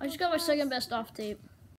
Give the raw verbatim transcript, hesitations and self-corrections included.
I just got my second best off tape.